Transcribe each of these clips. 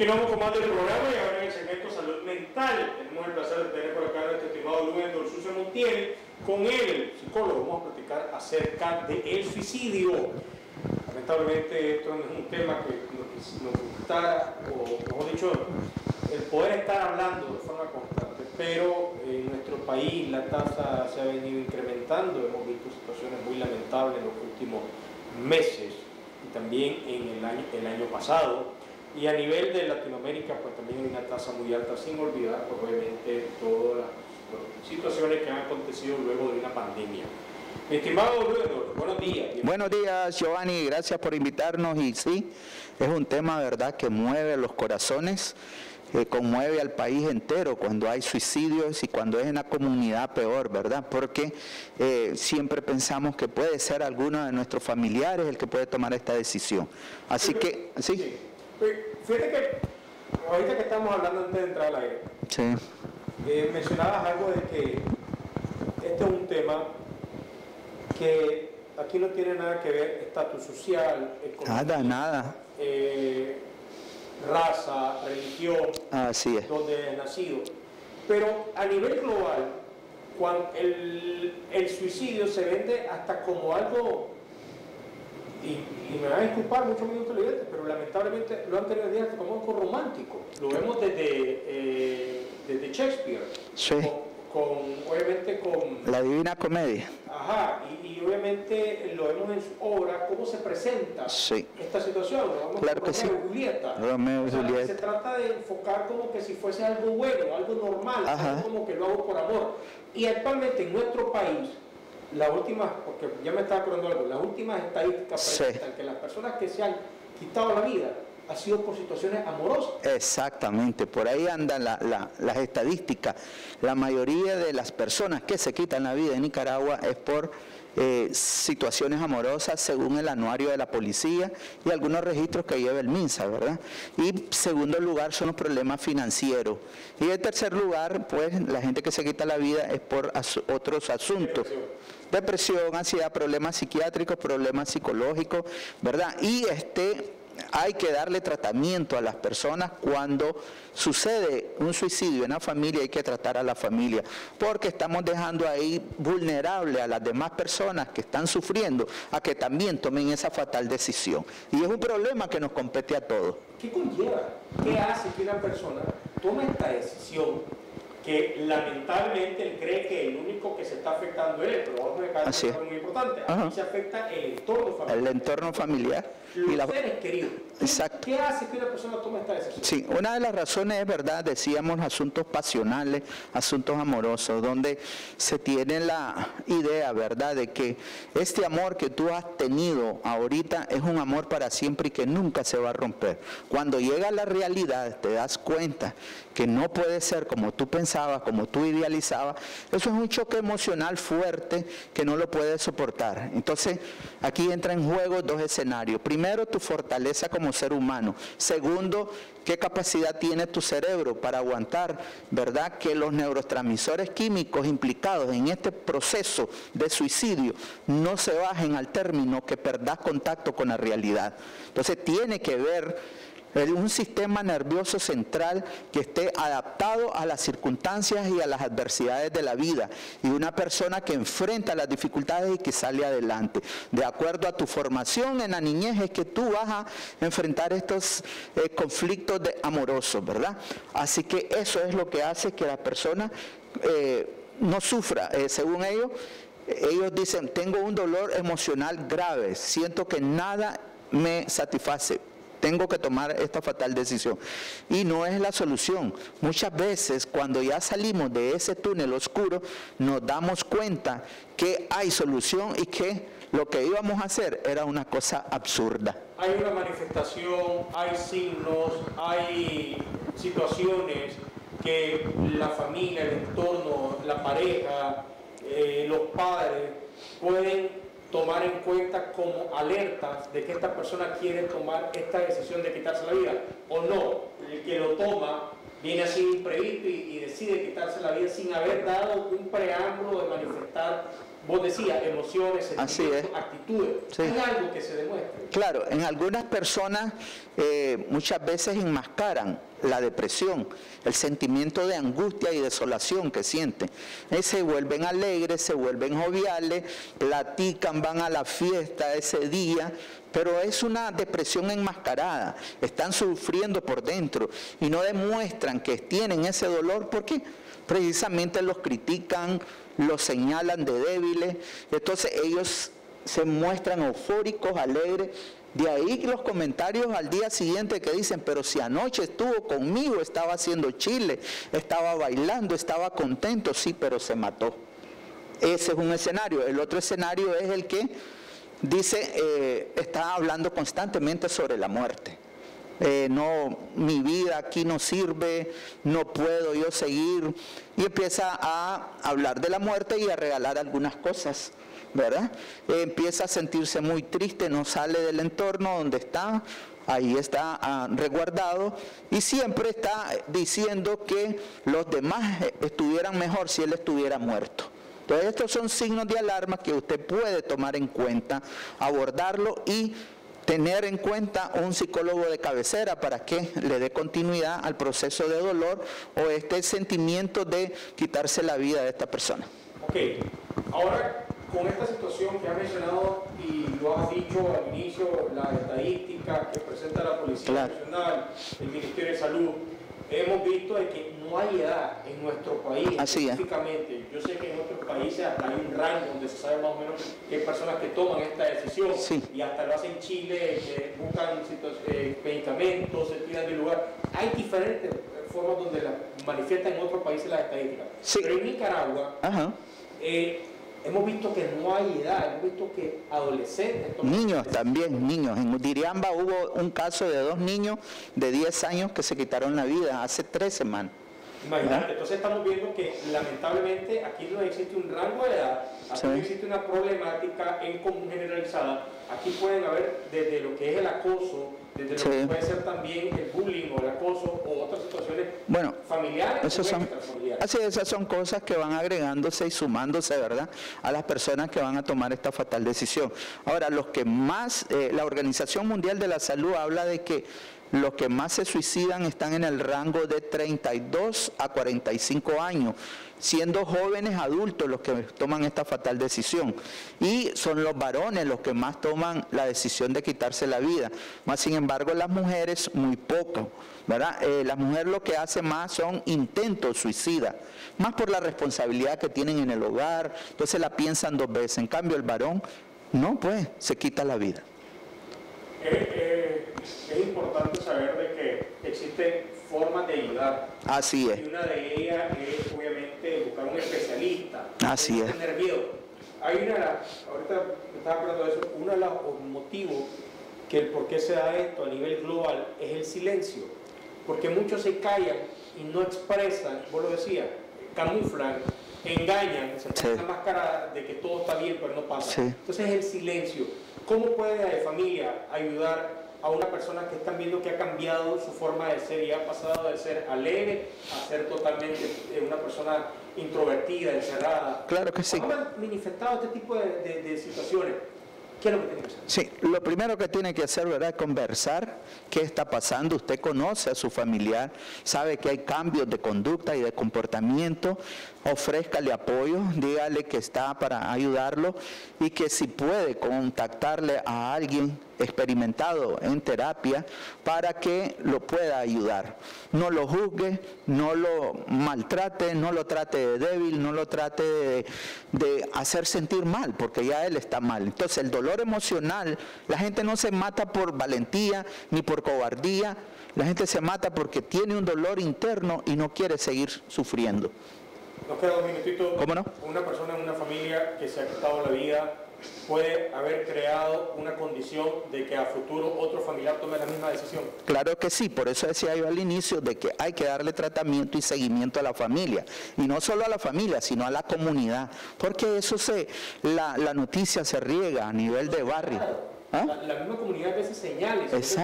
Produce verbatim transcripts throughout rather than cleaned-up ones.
Continuamos con más del programa y ahora en el segmento Salud Mental. Tenemos el placer de tener por acá a nuestro estimado Luis Dolsucio Montiel. Con él, el psicólogo, vamos a platicar acerca del suicidio. Lamentablemente esto no es un tema que nos, nos gusta, o mejor dicho, el poder estar hablando de forma constante, pero en nuestro país la tasa se ha venido incrementando. Hemos visto situaciones muy lamentables en los últimos meses y también en el año, el año pasado. Y a nivel de Latinoamérica, pues también hay una tasa muy alta, sin olvidar, pues, obviamente, todas las situaciones que han acontecido luego de una pandemia. Mi estimado Luis, buenos días. Buenos días, Giovanni, gracias por invitarnos. Y sí, es un tema, ¿verdad?, que mueve los corazones, que conmueve al país entero cuando hay suicidios y cuando es en la comunidad peor, ¿verdad? Porque eh, siempre pensamos que puede ser alguno de nuestros familiares el que puede tomar esta decisión. Así que, ¿sí? sí. Fíjate que ahorita que estamos hablando antes de entrar al aire, sí. eh, mencionabas algo de que este es un tema que aquí no tiene nada que ver estatus social, económico, Nada, nada. Eh, raza, religión, así es, donde has nacido. Pero a nivel global, cuando el, el suicidio se vende hasta como algo, y, y me van a disculpar muchos muy inteligentes, pero lamentablemente lo han tenido días como algo romántico. Lo vemos desde, eh, desde Shakespeare, sí. con, con, obviamente con... La Divina Comedia. Ajá, y, y obviamente lo vemos en su obra, cómo se presenta sí. esta situación. Lo vemos claro con que Romeo sí. y Julieta. Romeo y o sea, Julieta. Se trata de enfocar como que si fuese algo bueno, algo normal, algo como que lo hago por amor. Y actualmente en nuestro país, las últimas, porque ya me estaba acordando algo, las últimas estadísticas sí. presentan que las personas que se han quitado la vida ha sido por situaciones amorosas. Exactamente, por ahí andan la, la, las estadísticas. La mayoría de las personas que se quitan la vida en Nicaragua es por eh, situaciones amorosas, según el anuario de la policía y algunos registros que lleva el MINSA, ¿verdad? Y segundo lugar son los problemas financieros. Y en tercer lugar, pues la gente que se quita la vida es por as otros asuntos. Depresión, ansiedad, problemas psiquiátricos, problemas psicológicos, ¿verdad? Y este... hay que darle tratamiento a las personas cuando sucede un suicidio en la familia. Hay que tratar a la familia porque estamos dejando ahí vulnerable a las demás personas que están sufriendo a que también tomen esa fatal decisión, y es un problema que nos compete a todos. ¿Qué conlleva? ¿Qué hace que una persona tome esta decisión que lamentablemente él cree que el único que se está afectando es él? Pero vamos a dejar Así es. algo muy importante. Ajá. Aquí se afecta el entorno familiar. El entorno familiar. Los y la... seres queridos. Exacto. ¿Qué hace que una persona tome esta decisión? Sí, una de las razones es, verdad, decíamos asuntos pasionales, asuntos amorosos, donde se tiene la idea, verdad, de que este amor que tú has tenido ahorita es un amor para siempre y que nunca se va a romper. Cuando llega la realidad te das cuenta que no puede ser como tú pensabas, como tú idealizabas. Eso es un choque emocional fuerte que no lo puedes soportar. Entonces, aquí entra en juego dos escenarios. Primero, tu fortaleza como ser humano. Segundo, qué capacidad tiene tu cerebro para aguantar, ¿verdad?, que los neurotransmisores químicos implicados en este proceso de suicidio no se bajen al término que perdas contacto con la realidad. Entonces, tiene que ver un sistema nervioso central que esté adaptado a las circunstancias y a las adversidades de la vida, y una persona que enfrenta las dificultades y que sale adelante. De acuerdo a tu formación en la niñez es que tú vas a enfrentar estos eh, conflictos de amorosos, ¿verdad? Así que eso es lo que hace que la persona eh, no sufra. Eh, según ellos, ellos dicen, tengo un dolor emocional grave, siento que nada me satisface, tengo que tomar esta fatal decisión. Y no es la solución. Muchas veces cuando ya salimos de ese túnel oscuro, nos damos cuenta que hay solución y que lo que íbamos a hacer era una cosa absurda. Hay una manifestación, hay signos, hay situaciones que la familia, el entorno, la pareja, eh, los padres pueden tomar en cuenta como alertas de que esta persona quiere tomar esta decisión de quitarse la vida, o no. El que lo toma viene así imprevisto y, y decide quitarse la vida sin haber dado un preámbulo de manifestar vos decías, emociones, sentimientos, es. actitudes. Sí. ¿Hay algo que se demuestre? Claro, en algunas personas eh, muchas veces enmascaran la depresión, el sentimiento de angustia y desolación que sienten. Eh, se vuelven alegres, se vuelven joviales, platican, van a la fiesta ese día, pero es una depresión enmascarada. Están sufriendo por dentro y no demuestran que tienen ese dolor porque precisamente los critican, los señalan de débiles. Entonces ellos se muestran eufóricos, alegres. De ahí los comentarios al día siguiente que dicen, pero si anoche estuvo conmigo, estaba haciendo chile, estaba bailando, estaba contento, sí, pero se mató. Ese es un escenario. El otro escenario es el que dice, eh, está hablando constantemente sobre la muerte. Eh, no, mi vida aquí no sirve, no puedo yo seguir. Y empieza a hablar de la muerte y a regalar algunas cosas, ¿verdad? Eh, empieza a sentirse muy triste, no sale del entorno donde está, ahí está ah, resguardado, y siempre está diciendo que los demás estuvieran mejor si él estuviera muerto. Entonces estos son signos de alarma que usted puede tomar en cuenta, abordarlo y tener en cuenta un psicólogo de cabecera para que le dé continuidad al proceso de dolor o este sentimiento de quitarse la vida de esta persona. Ok, ahora con esta situación que has mencionado y lo has dicho al inicio, la estadística que presenta la Policía claro. Nacional, el Ministerio de Salud, hemos visto de que no hay edad en nuestro país. Así específicamente. Es. Yo sé que en otros países hasta hay un rango donde se sabe más o menos que hay personas que toman esta decisión sí. y hasta lo hacen en Chile, que buscan eh, medicamentos, se tiran del lugar. Hay diferentes formas donde la manifiestan en otros países las estadísticas. Sí. Pero en Nicaragua, eh, hemos visto que no hay edad, hemos visto que adolescentes... Niños también, niños. En Diriamba hubo un caso de dos niños de diez años que se quitaron la vida hace tres semanas. Imagínate, ¿no? Entonces estamos viendo que lamentablemente aquí no existe un rango de edad, aquí sí. no existe una problemática en común generalizada. Aquí pueden haber desde lo que es el acoso, desde sí. lo que puede ser también el bullying o el acoso o otras situaciones bueno, familiares esos o son, familiares. Así, esas son cosas que van agregándose y sumándose, ¿verdad?, a las personas que van a tomar esta fatal decisión. Ahora, los que más, eh, la Organización Mundial de la Salud habla de que los que más se suicidan están en el rango de treinta y dos a cuarenta y cinco años, siendo jóvenes adultos los que toman esta fatal decisión. Y son los varones los que más toman la decisión de quitarse la vida. Más sin embargo, las mujeres muy poco, ¿verdad? Eh, las mujeres lo que hacen más son intentos suicidas, más por la responsabilidad que tienen en el hogar, entonces la piensan dos veces. En cambio, el varón, no, pues, se quita la vida. Eh, eh, es importante saber de que existen formas de ayudar. Así es. Y una de ellas es obviamente buscar un especialista. Así no es. Tener miedo. Hay una, ahorita me estaba hablando de eso, uno de los motivos que el por qué se da esto a nivel global es el silencio. Porque muchos se callan y no expresan, vos lo decías, camuflan, engañan, se ponen sí. la máscara de que todo está bien, pero no pasa. Sí. Entonces es el silencio. ¿Cómo puede la familia ayudar a una persona que están viendo que ha cambiado su forma de ser y ha pasado de ser alegre a ser totalmente una persona introvertida, encerrada? Claro que sí. ¿Cómo han manifestado este tipo de, de, de situaciones? ¿Qué es lo que tiene que hacer? Sí, lo primero que tiene que hacer, ¿verdad?, es conversar qué está pasando. Usted conoce a su familiar, sabe que hay cambios de conducta y de comportamiento, ofrézcale apoyo, dígale que está para ayudarlo y que si puede contactarle a alguien experimentado en terapia para que lo pueda ayudar. No lo juzgue, no lo maltrate, no lo trate de débil, no lo trate de, de hacer sentir mal, porque ya él está mal. Entonces el dolor emocional, la gente no se mata por valentía ni por cobardía, la gente se mata porque tiene un dolor interno y no quiere seguir sufriendo. Nos queda un minutito. ¿Cómo no? Una persona en una familia que se ha quitado la vida puede haber creado una condición de que a futuro otro familiar tome la misma decisión. Claro que sí, por eso decía yo al inicio de que hay que darle tratamiento y seguimiento a la familia, y no solo a la familia, sino a la comunidad, porque eso se, la, la noticia se riega a nivel de barrio. ¿Ah? La, la misma comunidad a veces señales. Exacto.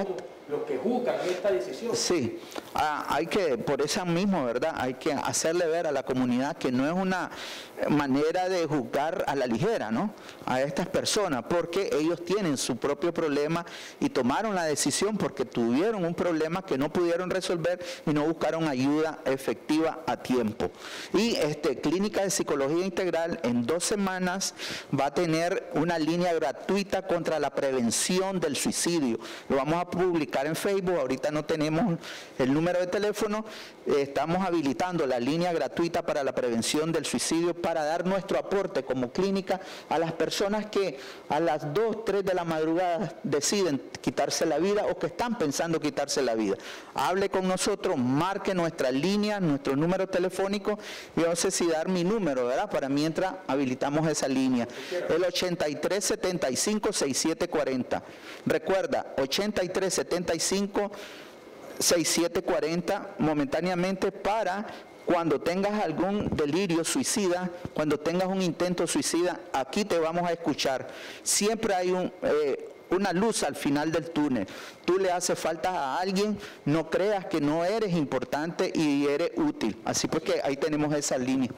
los que juzgan esta decisión. Sí, ah, hay que, por eso mismo, ¿verdad? Hay que hacerle ver a la comunidad que no es una manera de juzgar a la ligera, ¿no? A estas personas, porque ellos tienen su propio problema y tomaron la decisión porque tuvieron un problema que no pudieron resolver y no buscaron ayuda efectiva a tiempo. Y este, Clínica de Psicología Integral en dos semanas va a tener una línea gratuita contra la prevención del suicidio. Lo vamos a publicar en Facebook, ahorita no tenemos el número de teléfono, eh, estamos habilitando la línea gratuita para la prevención del suicidio para dar nuestro aporte como clínica a las personas que a las dos, tres de la madrugada deciden quitarse la vida o que están pensando quitarse la vida. Hable con nosotros, marque nuestra línea, nuestro número telefónico, y no sé si dar mi número, ¿verdad? Para mientras habilitamos esa línea, el ochenta y tres setenta y cinco sesenta y siete cuarenta. Recuerda, ochenta y tres setenta y cinco sesenta y siete cuarenta momentáneamente para cuando tengas algún delirio suicida, cuando tengas un intento suicida, aquí te vamos a escuchar. Siempre hay un, eh, una luz al final del túnel. Tú le haces falta a alguien, no creas que no eres importante y eres útil. Así pues que ahí tenemos esa línea.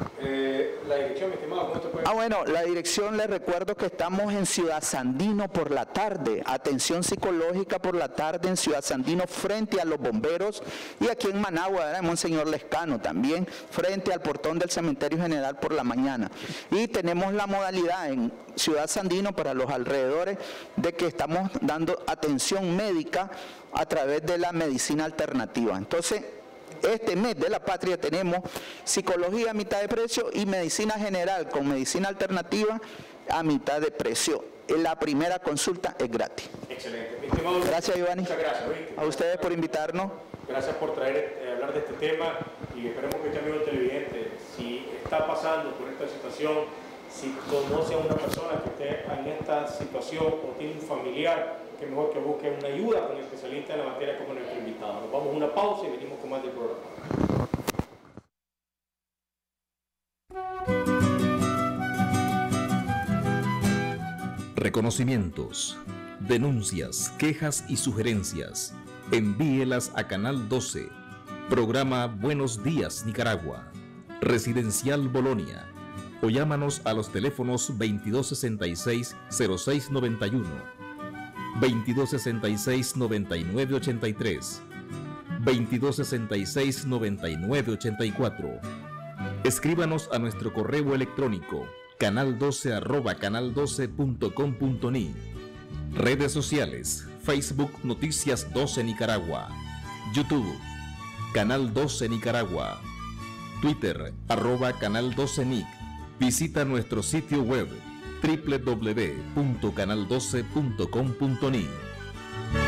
Eh, la dirección, mi estimado, ¿cómo te puede? Ah, bueno, la dirección, les recuerdo que estamos en Ciudad Sandino por la tarde, atención psicológica por la tarde en Ciudad Sandino frente a los bomberos, y aquí en Managua, ¿verdad? En Monseñor Lescano también, frente al portón del Cementerio General por la mañana. Y tenemos la modalidad en Ciudad Sandino para los alrededores de que estamos dando atención médica a través de la medicina alternativa. Entonces, este mes de la patria tenemos psicología a mitad de precio y medicina general con medicina alternativa a mitad de precio. La primera consulta es gratis. Excelente. Mi estimado, gracias, Giovanni. Muchas gracias. ¿Viste? A ustedes por invitarnos. Gracias por traer, eh, hablar de este tema, y esperemos que este amigo televidente, si está pasando por esta situación, si conoce a una persona que esté en esta situación o tiene un familiar, que mejor que busque una ayuda con un especialista en la materia como nuestro invitado. Nos vamos a una pausa y venimos con más del programa. Reconocimientos, denuncias, quejas y sugerencias. Envíelas a Canal doce, programa Buenos Días Nicaragua, Residencial Bolonia, o llámanos a los teléfonos veintidós sesenta y seis cero seis noventa y uno, veintidós sesenta y seis noventa y nueve ochenta y tres, veintidós sesenta y seis noventa y nueve ochenta y cuatro. Escríbanos a nuestro correo electrónico canal doce arroba canal doce punto com punto ni. Redes sociales: Facebook Noticias doce Nicaragua, YouTube Canal doce Nicaragua, Twitter arroba Canal doce Nic. Visita nuestro sitio web doble u doble u doble u punto canal doce punto com punto ni.